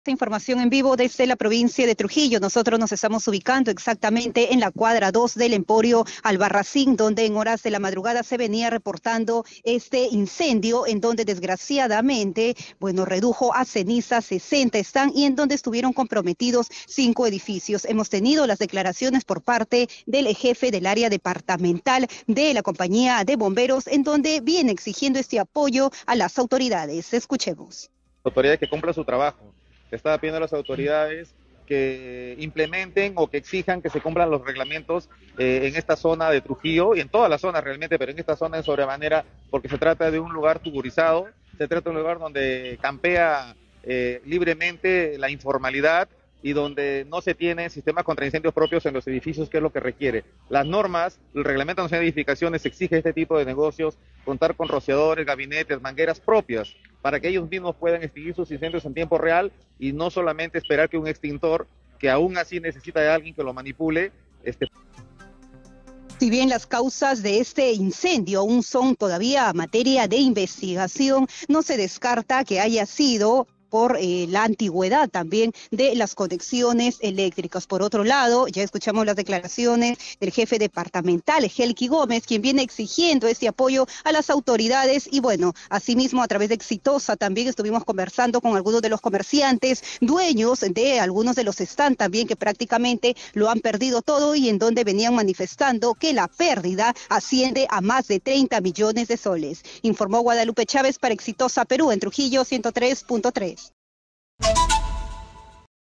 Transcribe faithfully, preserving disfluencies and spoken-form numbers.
Esta información en vivo desde la provincia de Trujillo. Nosotros nos estamos ubicando exactamente en la cuadra dos del Emporio Albarracín, donde en horas de la madrugada se venía reportando este incendio, en donde desgraciadamente, bueno, redujo a ceniza sesenta están y en donde estuvieron comprometidos cinco edificios. Hemos tenido las declaraciones por parte del jefe del área departamental de la compañía de bomberos, en donde viene exigiendo este apoyo a las autoridades. Escuchemos. Autoridades que cumplan su trabajo. Está pidiendo a las autoridades que implementen o que exijan que se cumplan los reglamentos eh, en esta zona de Trujillo y en todas las zonas realmente, pero en esta zona en sobremanera, porque se trata de un lugar tugurizado, se trata de un lugar donde campea eh, libremente la informalidad y donde no se tienen sistemas contra incendios propios en los edificios, que es lo que requiere. Las normas, el Reglamento Nacional de Edificaciones exige a este tipo de negocios contar con rociadores, gabinetes, mangueras propias, para que ellos mismos puedan extinguir sus incendios en tiempo real y no solamente esperar que un extintor, que aún así necesita de alguien que lo manipule, este... Si bien las causas de este incendio aún son todavía materia de investigación, no se descarta que haya sido por eh, la antigüedad también de las conexiones eléctricas. Por otro lado, ya escuchamos las declaraciones del jefe departamental, Helki Gómez, quien viene exigiendo este apoyo a las autoridades y bueno, asimismo a través de Exitosa también estuvimos conversando con algunos de los comerciantes, dueños de algunos de los stands también que prácticamente lo han perdido todo y en donde venían manifestando que la pérdida asciende a más de treinta millones de soles. Informó Guadalupe Chávez para Exitosa Perú en Trujillo ciento tres punto tres.